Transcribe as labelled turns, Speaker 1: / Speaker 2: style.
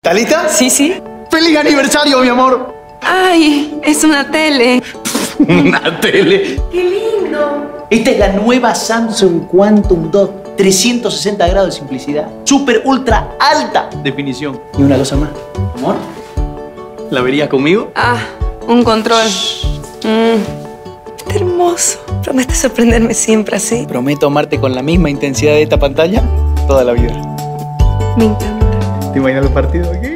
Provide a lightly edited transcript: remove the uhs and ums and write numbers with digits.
Speaker 1: ¿Estás lista?
Speaker 2: Sí, sí.
Speaker 1: ¡Feliz aniversario, mi amor!
Speaker 2: Ay, es una tele.
Speaker 1: Una tele.
Speaker 2: ¡Qué lindo!
Speaker 1: Esta es la nueva Samsung Quantum Dot. 360 grados de simplicidad. Súper, ultra, alta definición. Y una cosa más. Amor, ¿la verías conmigo?
Speaker 2: Ah, un control. Está hermoso. ¿Prometes sorprenderme siempre así?
Speaker 1: Prometo amarte con la misma intensidad de esta pantalla toda la vida.
Speaker 2: Me encanta.
Speaker 1: ¿Te imaginas los partidos aquí?